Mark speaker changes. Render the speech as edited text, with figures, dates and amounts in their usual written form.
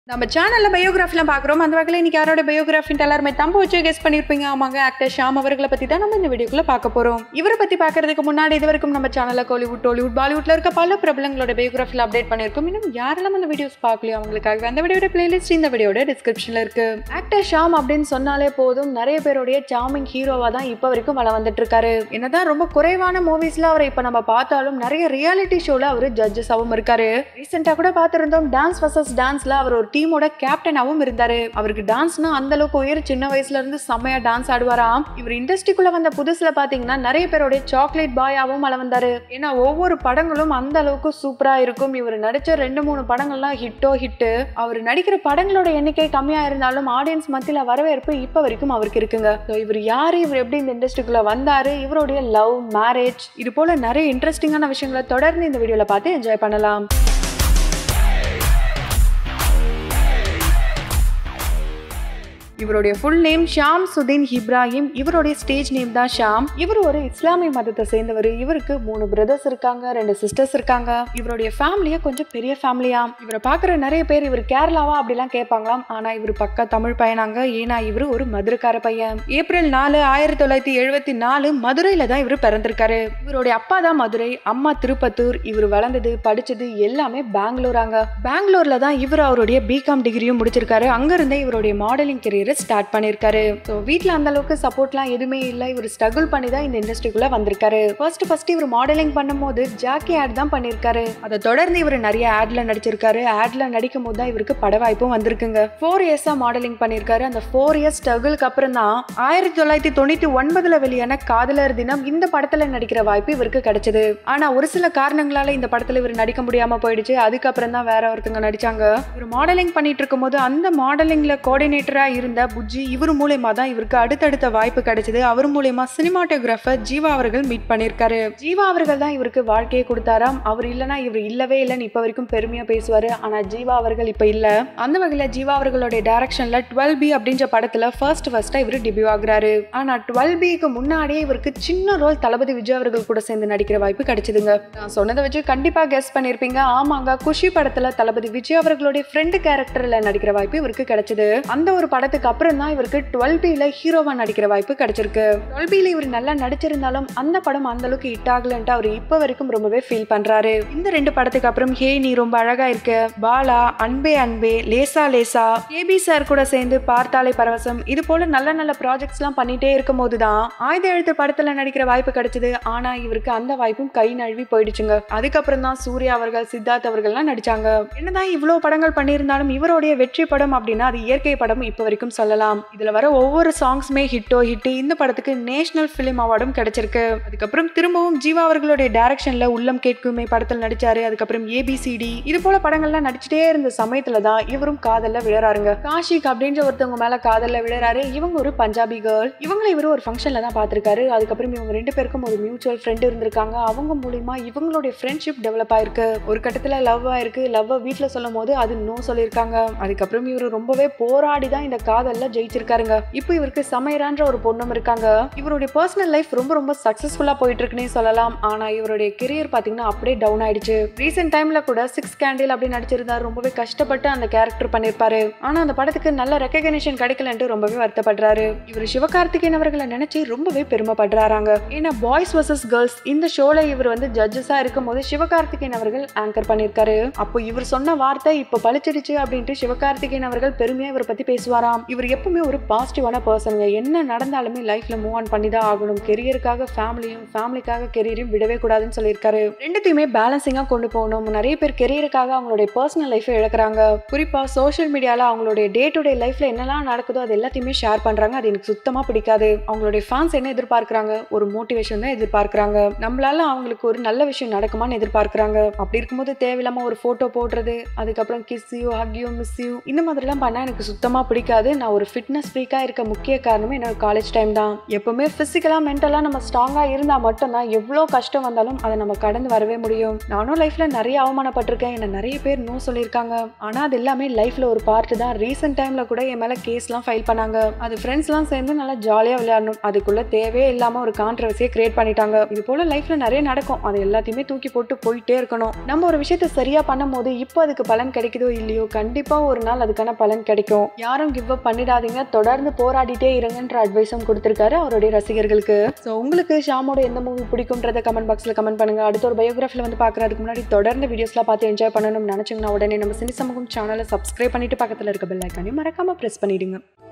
Speaker 1: நம்ம சேனல்ல பயோகிராஃபிலாம் பார்க்குறோம். அந்த வகையில் இன்னைக்கு யாரோட பயோகிராஃபின்னு எல்லாருமே தம்ப வச்சு கெஸ் பண்ணியிருப்பீங்க. ஆமாங்க, ஆக்டர் ஷாம் அவர்களை பற்றி தான் நம்ம இந்த வீடியோக்குள்ள பார்க்க போகிறோம். இவரை பற்றி பார்க்கறதுக்கு முன்னாடி இது வரைக்கும் நம்ம சேனலில் கோலிவுட், டோலிவுட், பாலிவுட்ல இருக்க பல பிரபலங்களோட பயோகிராஃபியில் அப்டேட் பண்ணியிருக்கோம். இன்னும் யாரெல்லாம் அந்த வீடியோஸ் பார்க்கலையோ அவங்களுக்காக அந்த வீடியோட பிளேலிஸ்ட் இந்த வீடியோட டிஸ்கிரிப்ஷனில் இருக்கு. ஆக்டர் ஷாம் அப்படின்னு சொன்னாலே போதும், நிறைய பேருடைய சார்மிங் ஹீரோவாக தான் இப்போ வரைக்கும் வள வந்துட்டு இருக்காரு. என்னதான் ரொம்ப குறைவான மூவிஸ்ல அவரை இப்போ நம்ம பார்த்தாலும் நிறைய ரியாலிட்டி ஷோல அவர் ஜட்ஜஸாகவும் இருக்காரு. ரீசெண்டாக கூட பார்த்துருந்தோம், டான்ஸ் வர்சஸ் டான்ஸ்ல அவர் ஒரு டீமோட கேப்டனாவும் இருந்தாரு. அவருக்கு டான்ஸ்னா அந்த அளவுக்கு உயர், சின்ன வயசுல இருந்து செம்மையா டான்ஸ் ஆடுவாராம். இவர் இண்டஸ்ட்ரிக்குள்ள வந்த புதுசுல பாத்தீங்கன்னா நிறைய பேரோட சாக்லேட் பாயாவும் வள வந்தாரு. ஏன்னா ஒவ்வொரு படங்களும் அந்த அளவுக்கு சூப்பரா இருக்கும். இவர் நடிச்ச 2-3 படங்கள்லாம் ஹிட்டோ ஹிட். அவர் நடிக்கிற படங்களோட எண்ணிக்கை கம்மியா இருந்தாலும் ஆடியன்ஸ் மத்தியில வரவேற்பு இப்ப வரைக்கும் அவருக்கு இருக்குங்க. இவர் யாரு, இவர் எப்படி இந்த இண்டஸ்ட்ரிக்குள்ள வந்தாரு, இவருடைய லவ், மேரேஜ், இது போல நிறைய இன்ட்ரெஸ்டிங்கான விஷயங்களை தொடர்ந்து இந்த வீடியோல பார்த்து என்ஜாய் பண்ணலாம். இவருடைய ஃபுல் நேம் ஷாம்சுதீன் இப்ராஹிம். இவருடைய ஸ்டேஜ் நேம் தான் ஷாம். இவர் ஒரு இஸ்லாமிய மதத்தை சேர்ந்தவர். இவருக்கு 3 பிரதர்ஸ் இருக்காங்க, 2 சிஸ்டர்ஸ் இருக்காங்க. இவருடைய ஃபேமிலியா கொஞ்சம் பெரிய ஃபேமிலியா. இவரை பாக்குற நிறைய பேர் இவர் கேரளாவா அப்படிலாம் கேட்பாங்களாம். ஆனா இவர் பக்கா தமிழ் பையனாங்க. ஏன்னா இவரு ஒரு மதுரைக்கார பையன். ஏப்ரல் 4, 1974 மதுரையில தான் இவர் பிறந்திருக்காரு. இவருடைய அப்பா தான் மதுரை, அம்மா திருப்பத்தூர். இவர் வளர்ந்தது, படிச்சது எல்லாமே பெங்களூராங்க. பெங்களூர்ல தான் இவர் அவருடைய பிகாம் டிகிரியும் முடிச்சிருக்காரு. அங்க இருந்தே இவருடைய மாடலிங் கெரியர் ஸ்டார்ட் பண்ணிருக்காரு. சோ வீட்ல அந்த அளவுக்கு சப்போர்ட்லாம் எதுவுமே இல்ல. இவர் ஸ்ட்ரகிள் பண்ணி தான் இந்த இண்டஸ்ட்ரிக்குள்ள வந்திருக்காரு. ஃபர்ஸ்ட் இவர் மாடலிங் பண்ணும்போது ஜாக்கி ஆட் தான் பண்ணிருக்காரு. அதை தொடர்ந்து இவர் நிறைய ஆட்ல நடிச்சிருக்காரு. ஆட்ல நடிக்கும் போது தான் இவருக்கு பட வாய்ப்பும் வந்திருக்குங்க. 4 இயர்ஸா மாடலிங் பண்ணிருக்காரு. அந்த 4 இயர்ஸ் ஸ்ட்ரகிள்க்கு அப்புறம் தான் 1999 வெளியான காதலர் தினம் இந்த படத்துல நடிக்கிற வாய்ப்பு இவருக்கு கிடைச்சது. ஆனா ஒரு சில காரணங்களால இந்த படத்துல இவர் நடிக்க முடியாம போயிடுச்சு. அதுக்கப்புறம் தான் வேற ஒருத்தங்க நடிச்சாங்க. இவர் மாடலிங் பண்ணிட்டு இருக்கும் போது அந்த மாடலிங்ல கோஆர்டினேட்டரா இருந்த புஜ்ஜி, இவர் மூலமா தான் இவருக்கு அடுத்தடுத்த வாய்ப்பு கிடைச்சது. அவர் மூலமா சினிமாட்டோகிராஃபர் ஜீவா அவர்கள் மீட் பண்ணிருக்காரு. ஜீவா அவர்கள் தான் இவருக்கு வாழ்க்கையை கொடுத்தாராம். அவர் இல்லனா இவர் இல்லவே இல்லைன்னு இப்ப வரைக்கும் பெருமையா பேசுவாரு. ஆனா ஜீவா அவர்கள் இப்ப இல்ல. அந்த வகையில ஜீவா அவர்களுடைய டைரக்ஷன்ல 12B அப்படின்ற படத்துல ஃபர்ஸ்டா இவர் டெபியூ ஆகுறாரு. ஆனா 12Bக்கு முன்னாடியே இவருக்கு சின்ன ரோல் தளபதி விஜய் அவர்கள் கூட சேர்ந்து நடிக்கிற வாய்ப்பு கிடைச்சதுங்க. நான் சொன்னதை வச்சு கண்டிப்பா கெஸ் பண்ணிருப்பீங்க. ஆமாங்க, குஷி படத்துல தளபதி விஜய் அவர்களுடைய ஃப்ரெண்ட் கேரக்டர்ல நடிக்கிற வாய்ப்பு இவருக்கு கிடைச்சது. அந்த ஒரு படத்துக்கு அப்புறம் தான் இவருக்கு 12Bல ஹீரோவா நடிக்கிற வாய்ப்பு கிடைச்சிருக்கு. 12Bல இவர் நல்லா நடிச்சிருந்தாலும் அந்த படம் அந்த அளவுக்கு ஹிட் ஆகலன்ட்டு அவர் இப்ப வரைக்கும் ரொம்பவே ஃபீல் பண்றாரு. இந்த 2 படத்துக்கு அப்புறம் ஹே நீ ரொம்ப அழகா இருக்க, பாலா, அன்பே அன்பே, லேசா லேசா, கேபி சார் கூட சேர்ந்து பார்த்தாலே பரவசம், இது போல நல்ல நல்ல ப்ராஜெக்ட்ஸ் எல்லாம் பண்ணிட்டே இருக்கும் போதுதான் ஆயுத எழுத்து படத்துல நடிக்கிற வாய்ப்பு கிடைச்சது. ஆனா இவருக்கு அந்த வாய்ப்பும் கை நழுவி போயிடுச்சுங்க. அதுக்கப்புறம் தான் சூர்யா அவர்கள், சித்தார்த் அவர்கள்லாம் நடிச்சாங்க. என்னதான் இவ்வளவு படங்கள் பண்ணியிருந்தாலும் இவருடைய வெற்றி படம் அப்படின்னா அது இயற்கை படம் இப்ப வரைக்கும் சொல்லலாம். இதுல வர ஒவ்வொரு சாங்ஸ்மே ஹிட்டோ ஹிட். இந்த படத்துக்கு நேஷனல் பிலிம் அவார்டும் கிடைச்சிருக்கு. அதுக்கப்புறம் திரும்பவும் ஜீவா அவர்களுடைய டைரக்ஷன்ல உள்ளம் கேட்குமே படத்தில் நடிச்சாரு. அதுக்கப்புறம் ABCD இது போல படங்கள்லாம் நடிச்சுட்டே இருந்த சமயத்துல தான் இவரும் காதல்ல விழறாருங்க. காஷிக் அப்படின்ற ஒருத்தவங்க மேல காதல்ல விழறாரு. இவங்க ஒரு பஞ்சாபி கேர்ள். இவங்களை இவரு ஒரு ஃபங்க்ஷன்ல தான் பாத்திருக்காரு. அதுக்கப்புறம் இவங்க 2 பேருக்கும் ஒரு மியூச்சுவல் ஃப்ரெண்ட் இருந்திருக்காங்க. அவங்க மூலமா இவங்களுடைய ஃப்ரெண்ட்ஷிப் டெவலப் ஆயிருக்கு. ஒரு கட்டத்துல லவ் ஆயிருக்கு. லவ் வீட்டுல சொல்லும் போது அது நோ சொல்லிருக்காங்க. அதுக்கப்புறம் இவரு ரொம்பவே போராடி தான் இந்த காதல்ல ஜெயிச்சிருக்காருங்க. இப்போ இவருக்கு சமையரான்ற ஒரு பொண்ணும் இருக்காங்க. இவருடைய பர்சனல் லைஃப் ரொம்ப சக்சஸ்ஃபுல்லா போயிட்டு இருக்குன்னே சொல்லலாம். ஆனா இவருடைய கெரியர் பாத்தீங்கன்னா அப்படியே டவுன் ஆயிடுச்சு. ரீசென்ட் டைம்ல கூட 6 கேண்டில் அப்படி நடிச்சிருந்தாரு. ரொம்பவே கஷ்டப்பட்டு அந்த கேரக்டர் பண்ணிருப்பாரு. ஆனா அந்த படத்துக்கு நல்ல ரெகக்னிஷன் கிடைக்கலன்ட்டு ரொம்பவே வருத்தப்படுறாரு. இவர் சிவகார்த்திகேயன் அவர்களை நினைச்சு ரொம்பவே பெருமைப்படுறாங்க. ஏன்னா பாய்ஸ் வர்சஸ் கேர்ள்ஸ் இந்த ஷோல இவர் ஜட்ஜஸா இருக்கும் போது சிவகார்த்திகேயன் அவர்கள் ஆங்கர் பண்ணிருக்காரு. அப்போ இவர் சொன்ன வார்த்தை இப்ப பழிச்சிடுச்சு அப்படின்ட்டு சிவகார்த்திகேயன் அவர்கள் பெருமையா இவரை பத்தி பேசுவாராம். இவர் எப்பவுமே ஒரு பாசிட்டிவான பர்சனுங்க. என்ன நடந்தாலுமே லைஃப்ல மூவ் ஆன் பண்ணி தான் ஆகணும். கெரியருக்காக ஃபேமிலியும், ஃபேமிலிக்காக கெரியரையும் விடவே கூடாதுன்னு சொல்லியிருக்காரு. ரெண்டுத்தையுமே பேலன்சிங்கா கொண்டு போகணும். நிறைய பேர் கெரியருக்காக அவங்களுடைய பர்சனல் லைஃபை இழக்கிறாங்க. குறிப்பா சோஷியல் மீடியால அவங்களுடைய டே டு டே லைஃப்ல என்னெல்லாம் நடக்குதோ அது எல்லாத்தையுமே ஷேர் பண்றாங்க. அது எனக்கு சுத்தமா பிடிக்காது. அவங்களுடைய ஃபேன்ஸ் என்ன எதிர்பார்க்கிறாங்க? ஒரு மோட்டிவேஷன் தான் எதிர்பார்க்கிறாங்க. நம்மளால அவங்களுக்கு ஒரு நல்ல விஷயம் நடக்குமான்னு எதிர்பார்க்கிறாங்க. அப்படி இருக்கும்போது தேவையில்லாம ஒரு போட்டோ போடுறது, அதுக்கப்புறம் kiss you, hug you, miss you இந்த மாதிரி எல்லாம் பண்ணா எனக்கு சுத்தமா பிடிக்காது. நான் ஒரு ஃபிட்னஸ் ஃப்ரீக்காக இருக்க முக்கிய காரணமே என்னோட காலேஜ் டைம் தான். எப்பவுமே ஃபிசிக்கலாக மென்டலாக நம்ம ஸ்ட்ராங்காக இருந்தால் மட்டும்தான் எவ்வளோ கஷ்டம் வந்தாலும் அதை நம்ம கடந்து வரவே முடியும். நானும் லைஃப்பில் நிறைய அவமானப்பட்டிருக்கேன். என்னை நிறைய பேர் நோ சொல்லியிருக்காங்க. ஆனால் அது எல்லாமே லைஃப்பில் ஒரு பார்ட்டு தான். ரீசெண்ட் டைமில் கூட என் மேலே கேஸ்லாம் ஃபைல் பண்ணாங்க. அது ஃப்ரெண்ட்ஸ்லாம் சேர்ந்து நல்லா ஜாலியாக விளையாடணும், அதுக்குள்ளே தேவையே இல்லாமல் ஒரு கான்ட்ரவர்சியை கிரியேட் பண்ணிட்டாங்க. இது போல் லைஃப்பில் நிறைய நடக்கும். அது எல்லாத்தையுமே தூக்கி போட்டு போயிட்டே இருக்கணும். நம்ம ஒரு விஷயத்த சரியாக பண்ணும் போது இப்போ அதுக்கு பலன் கிடைக்குதோ இல்லையோ, கண்டிப்பாக ஒரு நாள் அதுக்கான பலன் கிடைக்கும். யாரும் கிவ் அப் பண்ணிடாதீங்க, தொடர்ந்து போராடிட்டே இருங்கன்ற அட்வைஸும் கொடுத்திருக்காரு அவருடைய ரசிகர்களுக்கு. ஸோ உங்களுக்கு ஷாமோட எந்த மூவி பிடிக்கும்ன்றத கமெண்ட் பாக்ஸில் கமெண்ட் பண்ணுங்க. அடுத்த ஒரு பயோகிராஃபியில் வந்து பார்க்கறதுக்கு முன்னாடி தொடர்ந்து வீடியோஸ்லாம் பார்த்து என்ஜாய் பண்ணணும்னு நினைச்சீங்கன்னா உடனே நம்ம சினி சமூகம் சேனலை சப்ஸ்கிரைப் பண்ணிட்டு பக்கத்தில் இருக்க பெல் ஐக்கானையும் மறக்காம பிரஸ் பண்ணிடுங்க.